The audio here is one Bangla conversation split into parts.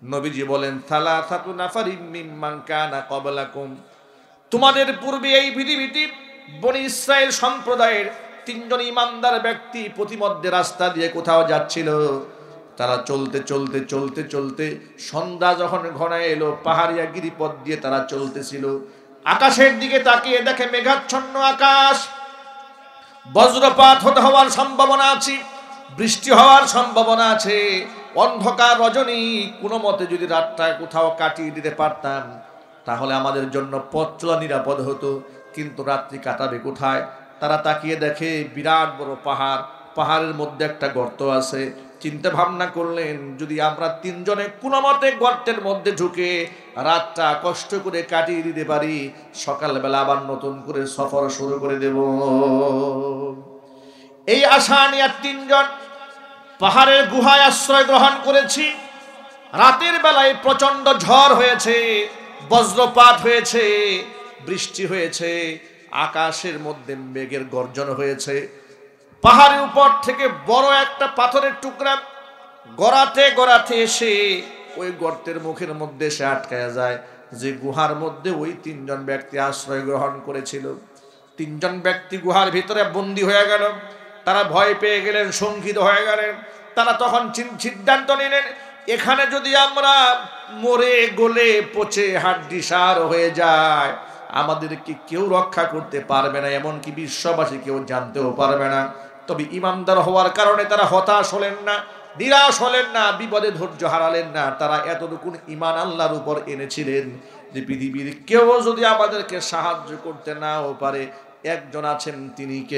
নবীজি বলেন সালাসাতু নাফারিম মিম্মান কানা ক্বাবলাকুম, তোমাদের পূর্বে এই পৃথিবীতে বনি ইসরাইল সম্প্রদায়ের তিনজন ইমানদার ব্যক্তি প্রতিমধ্যে রাস্তা দিয়ে কোথাও যাচ্ছিল। তারা চলতে চলতে চলতে চলতে সন্ধ্যা যখন ঘনায় এলো, পাহাড়িয়া গিরিপথ দিয়ে তারা চলতেছিল। আকাশের দিকে তাকিয়ে দেখে মেঘাচ্ছন্ন আকাশ, বজ্রপাত হওয়ার সম্ভাবনা আছে, বৃষ্টি হওয়ার সম্ভাবনা আছে। অন্ধকার রজনী, কোনো মতে যদি রাতটা কোথাও কাটিয়ে দিতে পারতাম তাহলে আমাদের জন্য পথ চলা নিরাপদ হতো, কিন্তু রাত্রি কাটাবে কোথায়? তারা তাকিয়ে দেখে বিরাট বড় পাহাড়, পাহাড়ের মধ্যে একটা গর্ত আছে। চিন্তা ভাবনা করলেন, যদি আমরা তিনজনে কোনো মতে গর্তের মধ্যে ঢুকে রাতটা কষ্ট করে কাটিয়ে দিতে পারি, সকালবেলা আবার নতুন করে সফর শুরু করে দেব। এই আশা নিয়ে তিনজন পাহাড়ের গুহায় আশ্রয় গ্রহণ করেছি। রাতের বেলায় প্রচন্ড ঝড় হয়েছে, বজ্রপাত হয়েছে, বৃষ্টি হয়েছে, আকাশের মধ্যে মেঘের গর্জন হয়েছে। পাহাড়ের উপর থেকে বড় একটা পাথরের টুকরা গড়াতে গড়াতে এসে ওই গর্তের মুখের মধ্যে সে আটকায়া যায়, যে গুহার মধ্যে ওই তিনজন ব্যক্তি আশ্রয় গ্রহণ করেছিল। তিনজন ব্যক্তি গুহার ভিতরে বন্দী হয়ে গেল। তারা ভয় পেয়ে গেলেন, শঙ্কিত হয়ে গেলেন। তারা তখন সিদ্ধান্ত নিলেন, এখানে যদি আমরা মরে গলে পচে হাড্ডিসার হয়ে যায়, আমাদেরকে কেউ রক্ষা করতে পারবে না, এমনকি বিশ্ববাসী কেউ জানতেও পারবে না। তবে ইমানদার হওয়ার কারণে তারা হতাশ হলেন না, নিরাশ হলেন না, বিপদে ধৈর্য হারালেন না। তারা এতটুকু ঈমান আল্লাহর উপর এনেছিলেন যে পৃথিবীর কেউ যদি আমাদেরকে সাহায্য করতে নাও পারে, একজন আছেন, তিনি কে?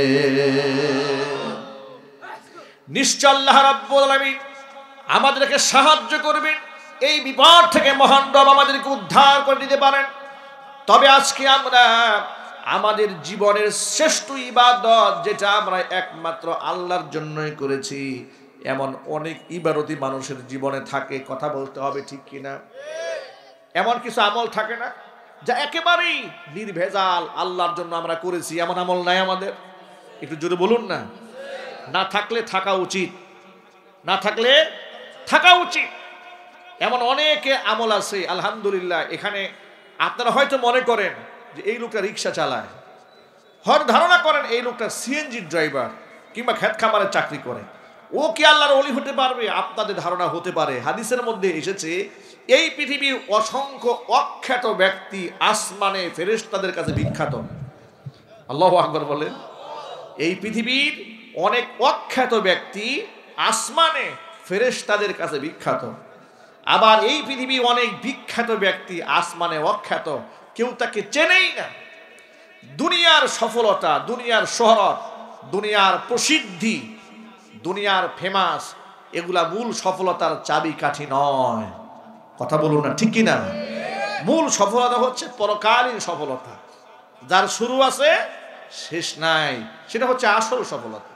নিশ্চয় আল্লাহ রাব্বুল আলামিন আমাদেরকে সাহায্য করবেন। এই বিপদ থেকে মহান রব আমাদেরকে উদ্ধার করে দিতে পারেন। তবে আজকে আমরা আমাদের জীবনের শ্রেষ্ঠ ইবাদত, যেটা আমরা একমাত্র আল্লাহর জন্যই করেছি, এমন অনেক ইবাদতই মানুষের জীবনে থাকে। কথা বলতে হবে, ঠিক কিনা? এমন কিছু আমল থাকে না যা একেবারেই নির্ভেজাল আল্লাহর জন্য আমরা করেছি, এমন আমল নাই আমাদের? একটু জোরে বলুন না। না থাকলে থাকা উচিত, না থাকলে থাকা উচিত। এমন অনেকে আমল আছে আলহামদুলিল্লাহ। এখানে আপনারা হয়তো মনে করেন যে এই লোকটা রিক্সা চালায়, হয়তো ধারণা করেন এই লোকটা সিএনজি ড্রাইভার কিংবা খেত খামারে চাকরি করে, ও কি আল্লাহর ওলি হতে পারবে? আপনাদের ধারণা হতে পারে। হাদিসের মধ্যে এসেছে, এই পৃথিবীর অসংখ্য অখ্যাত ব্যক্তি আসমানে ফেরেশতাদের কাছে বিখ্যাত। আল্লাহু আকবার বলেন। এই পৃথিবীর অনেক অখ্যাত ব্যক্তি আসমানে ফেরেশতাদের কাছে বিখ্যাত। আবার এই পৃথিবীর অনেক বিখ্যাত ব্যক্তি আসমানে অখ্যাত, কেউ তাকে চেনেই না। দুনিয়ার সফলতা, দুনিয়ার শহরত, দুনিয়ার প্রসিদ্ধি, দুনিয়ার ফেমাস, এগুলা মূল সফলতার চাবিকাঠি নয়। কথা বলুন না, ঠিক কিনা? মূল সফলতা হচ্ছে পরকালীন সফলতা, যার শুরু আছে শেষ নাই, সেটা হচ্ছে আসল সফলতা।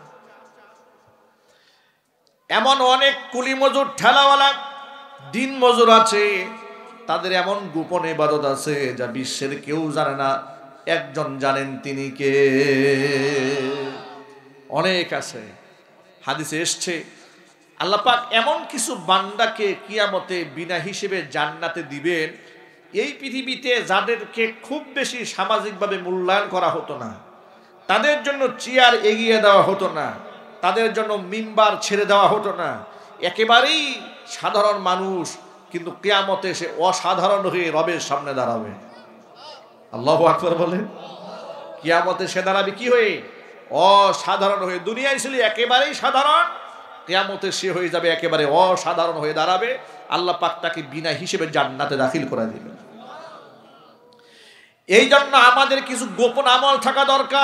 এমন অনেক কুলি মজুর, ঠেলাওয়ালা, দিন মজুর আছে, তাদের এমন গোপন ইবাদত আছে যা বিশ্বের কেউ জানে না, একজন জানেন, তিনি কে? অনেক আছে। হাদিসে এসছে আল্লাহ পাক এমন কিছু বান্দাকে কিয়ামতে বিনা হিসেবে জান্নাতে দিবেন, এই পৃথিবীতে যাদেরকে খুব বেশি সামাজিকভাবে মূল্যায়ন করা হতো না, তাদের জন্য চেয়ার এগিয়ে দেওয়া হতো না, তাদের জন্য মিম্বার ছেড়ে দেওয়া হতো না, একেবারেই সাধারণ মানুষ, কিন্তু কিয়ামতে সে অসাধারণ হয়ে রবের সামনে দাঁড়াবে। আল্লাহু আকবার বলেন। কিয়ামতে সে দাঁড়াবে কি হয়ে? অসাধারণ হয়ে। দুনিয়ায় ছিল একেবারেই সাধারণ, কিয়ামতে সে হয়ে যাবে একেবারে অসাধারণ হয়ে দাঁড়াবে। আল্লাহ পাক তাকে বিনা হিসেবে জান্নাতে দাখিল করে দিবেন। এই জন্য আমাদের কিছু গোপন আমল থাকা দরকার।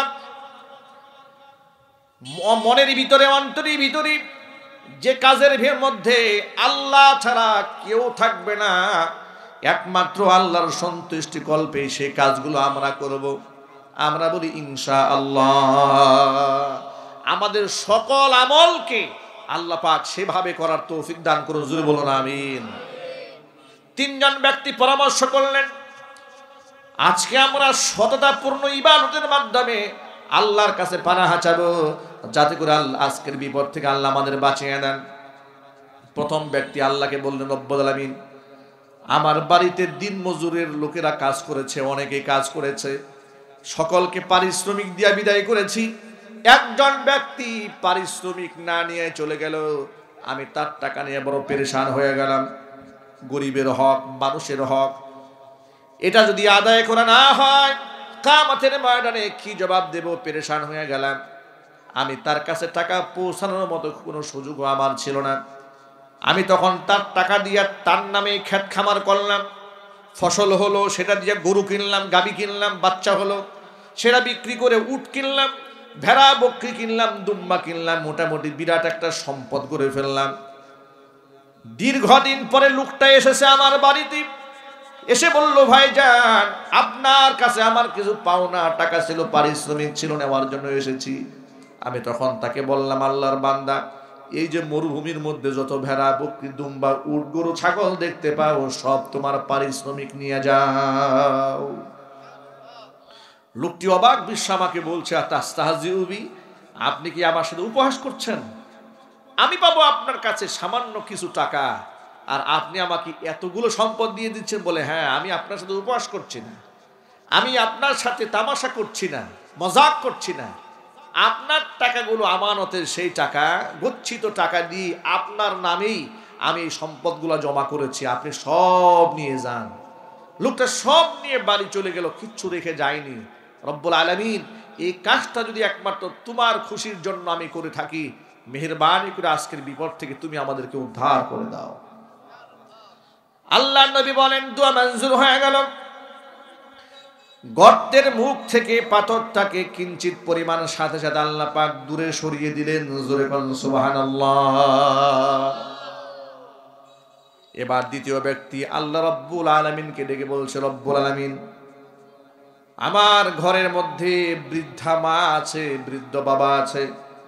মনের ভিতরে, অন্তরের ভিতরে যে কাজের মধ্যে আল্লাহ ছাড়া কেউ থাকবে না, একমাত্র আল্লাহর সন্তুষ্টি কল্পে সেই কাজগুলো আমরা করব। আমরা বলি ইনশাআল্লাহ। আমাদের সকল আমলকে আল্লাহ পাক সেভাবে করার তৌফিক দান করুন। জোরে বলুন আমিন। তিনজন ব্যক্তি পরামর্শ করলেন, আজকে আমরা সততাপূর্ণ ইবাদতের মাধ্যমে আল্লাহর কাছে পানাহা চাবো, যাতে করে আজকের বিপদ থেকে আল্লাহ আমাদের বাঁচিয়ে দেন। প্রথম ব্যক্তি আল্লাহকে বললেন, রব্বুল আলামিন, আমার বাড়িতে দিন মজুরের লোকেরা কাজ করেছে, অনেকে কাজ করেছে, সকলকে পারিশ্রমিক দিয়া বিদায় করেছি, একজন ব্যক্তি পারিশ্রমিক না নিয়ে চলে গেল, আমি তার টাকা নিয়ে বড় পেরেশান হয়ে গেলাম। গরিবের হক, মানুষের হক, এটা যদি আদায় করা না হয় কিয়ামতের ময়দানে কি জবাব দেব? পেরেশান হয়ে গেলাম। আমি তার কাছে টাকা পৌঁছানোর মতো কোনো সুযোগও আমার ছিল না। আমি তখন তার টাকা দিয়ে তার নামে ক্ষেত খামার করলাম, ফসল হলো, সেটা দিয়ে গরু কিনলাম, গাভী কিনলাম, বাচ্চা হলো, সেটা বিক্রি করে উট কিনলাম, ভেড়া বকরি কিনলাম, দুম্বা কিনলাম, মোটামুটি বিরাট একটা সম্পদ করে ফেললাম। দীর্ঘদিন পরে লোকটা এসেছে আমার বাড়িতে, এসে বলল, ভাইজান, আপনার কাছে আমার কিছু পাওনা টাকা ছিল, পারিশ্রমিক ছিল, নেওয়ার জন্য এসেছি। আমি তখন তাকে বললাম, আল্লাহর বান্দা, এই যে মরুভূমির মধ্যে যত ভেড়া বকরি দুম্বা উট গরু ছাগল দেখতে পাও, সব তোমার পারিশ্রমিক নিয়ে যাও। লোকটি অবাক বিশ্ব আমাকে বলছে, আতাস্তাহজিউবি, আপনি কি আমার সাথে উপহাস করছেন? আমি পাবো আপনার কাছে সামান্য কিছু টাকা, আর আপনি আমাকে এতগুলো সম্পদ দিয়ে দিচ্ছেন? বলে, হ্যাঁ, আমি আপনার সাথে উপহাস করছি না, আমি আপনার সাথে তামাশা করছি না, মজাক করছি না। আপনার টাকাগুলো আমানতের, সেই টাকা, গচ্ছিত টাকা দিয়ে আপনার নামেই আমি এই সম্পদগুলো জমা করেছি, আপনি সব নিয়ে যান। লোকটা সব নিয়ে বাড়ি চলে গেল, কিচ্ছু রেখে যায়নি। রব্বুল আলামিন, এই কাজটা যদি একমাত্র তোমার খুশির জন্য আমি করে থাকি, মেহেরবানি করে আজকের বিপদ থেকে তুমি আমাদেরকে উদ্ধার করে দাও। আল্লাহর নবী বলেন, দোয়া মঞ্জুর হয়ে গেল। গর্তের মুখ থেকে পাথরটাকে কিঞ্চিত পরিমাণ সাথে সাথে আল্লাহ পাক দূরে সরিয়ে দিলেন। জোরে বলেন সুবহানাল্লাহ। এবার দ্বিতীয় ব্যক্তি আল্লাহ রব্বুল আলামিনকে ডেকে বলছে, রব্বুল আলামিন, আমার ঘরের মধ্যে বৃদ্ধা মা আছে, বৃদ্ধ বাবা আছে।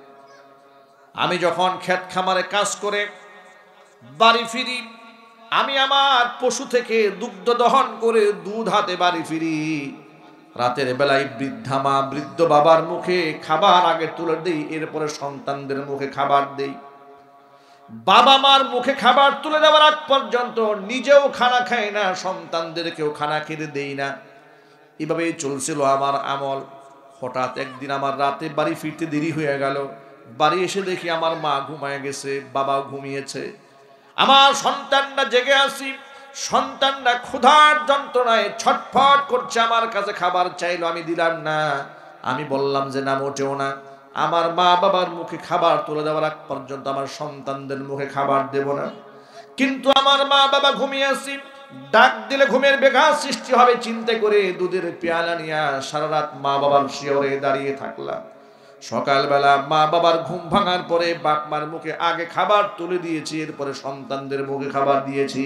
আমি যখন ক্ষেত খামারে কাজ করে বাড়ি ফিরি, আমি আমার পশু থেকে দুগ্ধ দহন করে দুধ হাতে বাড়ি ফিরি, রাতের বেলায় বৃদ্ধা মা বৃদ্ধ বাবার মুখে খাবার আগে তুলে দেই, এরপরে সন্তানদের মুখে খাবার দেই। বাবা মার মুখে খাবার তুলে দেওয়ার আগ পর্যন্ত নিজেও খানা খাই না, সন্তানদেরকেও খানা খেতে দেই না। এভাবেই চলছিল আমার আমল। হঠাৎ একদিন আমার রাতে বাড়ি ফিরতে দেরি হয়ে গেল। বাড়ি এসে দেখি আমার মা ঘুমায় গেছে, বাবা ঘুমিয়েছে, আমার সন্তানরা জেগে আছি। সন্তানরা ক্ষুধার যন্ত্রণায় ছটফট করছে, আমার কাছে খাবার চাইলো, আমি দিলাম না। আমি বললাম যে না, মোটেও না, আমার মা বাবার মুখে খাবার তুলে দেওয়ার আগ পর্যন্ত আমার সন্তানদের মুখে খাবার দেব না। কিন্তু আমার মা বাবা ঘুমিয়ে আছি, ডাক দিলে ঘুমের ব্যাঘাত সৃষ্টি হবে চিন্তা করে দুধের পেয়ালা নিয়ে সারা রাত মা বাবার শিয়রে দাঁড়িয়ে থাকলাম। সকালবেলা মা বাবার ঘুম ভাঙার পরে বাপ মার মুখে আগে খাবার তুলে দিয়েছি, এরপরে সন্তানদের মুখে খাবার দিয়েছি।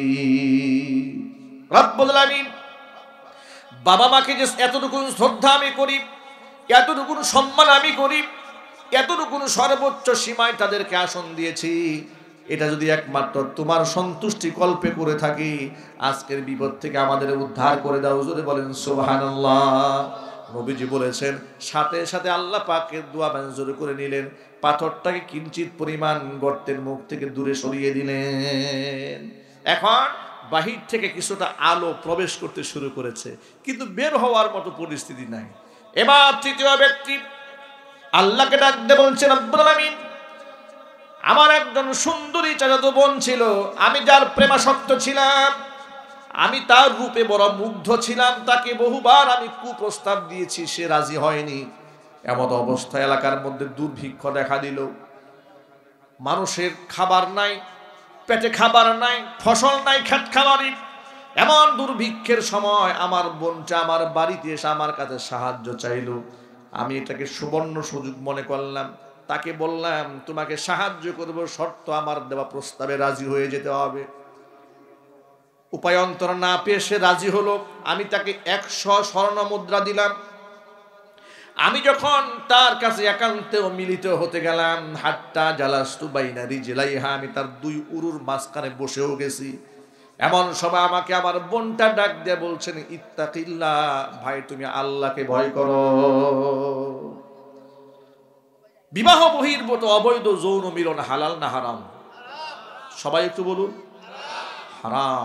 রব্বুল আলামিন, বাবা মাকে যে এতটুকু শ্রদ্ধা আমি করি, এতটুকু সম্মান আমি করি, এতটুকু সর্বোচ্চ সীমায় তাদেরকে আসন দিয়েছি, এটা যদি একমাত্র তোমার সন্তুষ্টি কল্পে করে থাকি, আজকের বিপদ থেকে আমাদের উদ্ধার করে দাও। জোরে বলেন সুবহানাল্লাহ। নবীজি বলেছেন, সাথে সাথে আল্লাহ পাকের দোয়া মঞ্জুর করে নিলেন, পাথরটাকে কিঞ্চিত পরিমাণ গর্তের মুখ থেকে দূরে সরিয়ে দিলেন। এখন বাহির থেকে কিছুটা আলো প্রবেশ করতে শুরু করেছে, কিন্তু বের হওয়ার মতো পরিস্থিতি নাই। এবার তৃতীয় ব্যক্তি আল্লাহকে ডাক দিয়ে বলছেন, রব্বুল আলামিন, আমার একজন সুন্দরী চাচাতো বোন ছিল, আমি যার প্রেমাসক্ত ছিলাম, আমি তার রূপে বড় মুগ্ধ ছিলাম, তাকে বহুবার আমি কুপ্রস্তাব দিয়েছি, সে রাজি হয়নি। এমন অবস্থায় এলাকার মধ্যে দুর্ভিক্ষ দেখা দিল, মানুষের খাবার নাই, পেটে খাবার নাই, ফসল নাই, ক্ষেত খামারি। এমন দুর্ভিক্ষের সময় আমার বোনটা আমার বাড়িতে এসে আমার কাছে সাহায্য চাইল। আমি এটাকে সুবর্ণ সুযোগ মনে করলাম, তাকে বললাম, তোমাকে সাহায্য করব, শর্ত আমার দেওয়া প্রস্তাবে রাজি হয়ে যেতে হবে। উপায়ন্তর না পেয়ে সে রাজি হলো। আমি তাকে 100 স্বর্ণ মুদ্রা দিলাম। আমি যখন তার কাছে একান্তেও মিলিত হতে গেলাম, হাত্তা জালাস্তু বাইনা রিজলাইহা, আমি তার 2 উরুর মাঝখানে বসেও গেছি। এমন সময় আমাকে আমার বোনটা ডাক দিয়ে বলছেন, ইত্তাকিল্লাহ, ভাই তুমি আল্লাহকে ভয় করো। বিবাহ বহির্ভূত অবৈধ যৌন মিলন হালাল না হারাম? সবাই একটু বলুন, হারাম।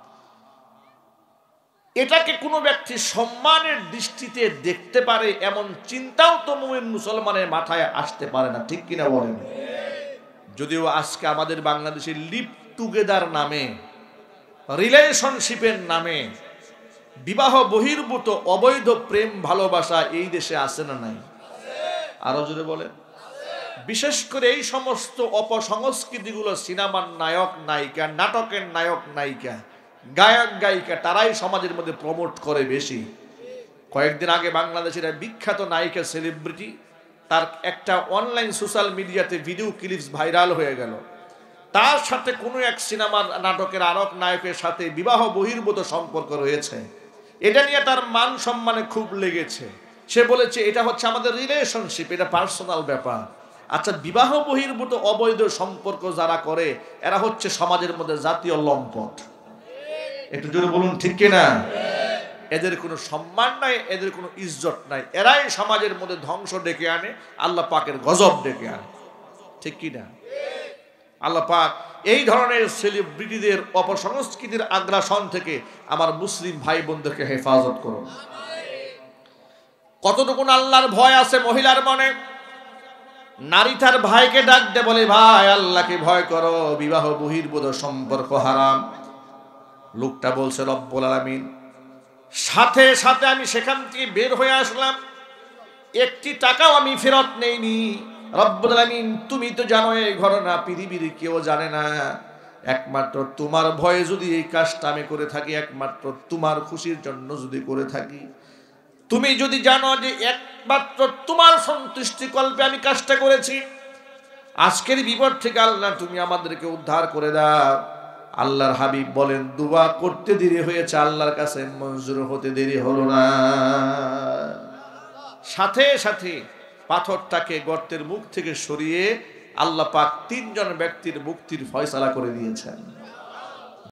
এটাকে কোনো ব্যক্তি সম্মানের দৃষ্টিতে দেখতে পারে এমন চিন্তাও তো মুমিন মুসলমানের মাথায় আসতে পারে না, ঠিক কিনা বলেন? যদিও আজকে আমাদের বাংলাদেশে লিভ টুগেদার নামে, রিলেশনশিপের নামে বিবাহ বহির্ভূত অবৈধ প্রেম ভালোবাসা এই দেশে আছে না নাই? আরো জোরে বলেন। বিশেষ করে এই সমস্ত অপসংস্কৃতিগুলো সিনেমার নায়ক নায়িকা, নাটকের নায়ক নায়িকা, গায়ক গায়িকা, তারাই সমাজের মধ্যে প্রমোট করে বেশি। কয়েকদিন আগে বাংলাদেশের বিখ্যাত নায়িকা সেলিব্রিটি, তার একটা অনলাইন সোশ্যাল মিডিয়াতে ভিডিও ক্লিপস ভাইরাল হয়ে গেল। তার সাথে কোনো এক সিনেমার নাটকের আরক নায়কের সাথে বিবাহ বহির্ভূত সম্পর্ক রয়েছে। এটা নিয়ে তার মান সম্মানে খুব লেগেছে। সে বলেছে এটা হচ্ছে আমাদের রিলেশনশিপ, এটা পার্সোনাল ব্যাপার। আচ্ছা, বিবাহ বহির্ভূত অবৈধ সম্পর্ক যারা করে এরা হচ্ছে সমাজের মধ্যে জাতীয় লম্পট। একটু জোরে বলুন, ঠিক কিনা? এদের কোনো সম্মান নাই, এদের কোনো ইজ্জত নাই। এরাই সমাজের মধ্যে ধ্বংস ডেকে আনে, আল্লাহ পাকের গজব ডেকে আনে, ঠিক কিনা? আল্লাহ পাক এই ধরনের সেলিব্রিটিদের অপসংস্কৃতির আগ্রাসন থেকে আমার মুসলিম ভাই বোনদেরকে হেফাজত করুন। কতটুকুন আল্লাহর ভয় আছে মহিলার মনে? নারী তার ভাইকে ডাক দে, বলে ভাই আল্লাহকে ভয় করো, বিবাহ বহির্ভূত সম্পর্ক হারাম। লোকটা বলছে রব্বুল আলামিন। সাথে সাথে আমি সেখান থেকে বের হয়ে আসলাম, একটি টাকাও আমি ফেরত নেইনি। রব্বুল আলামিন, তুমি তো জানো এই ঘটনা পৃথিবীর কেউ জানে না, একমাত্র তোমার ভয়ে যদি এই কাজটা আমি করে থাকি, একমাত্র তোমার খুশির জন্য যদি করে থাকি, তুমি যদি জানো যে একমাত্র তোমার সন্তুষ্টি কল্পে আমি কাজটা করেছি, আজকের বিপদ থেকে আল্লাহ তুমি আমাদেরকে উদ্ধার করে দাও। আল্লাহর হাবিব বলেন, দুয়া করতে দেরি হয়েছে, আল্লাহর কাছে মঞ্জুর হতে দেরি হলো না। সাথে সাথে পাথরটাকে গর্তের মুখ থেকে সরিয়ে আল্লাহ পাক 3 জন ব্যক্তির মুক্তির ফয়সালা করে দিয়েছেন।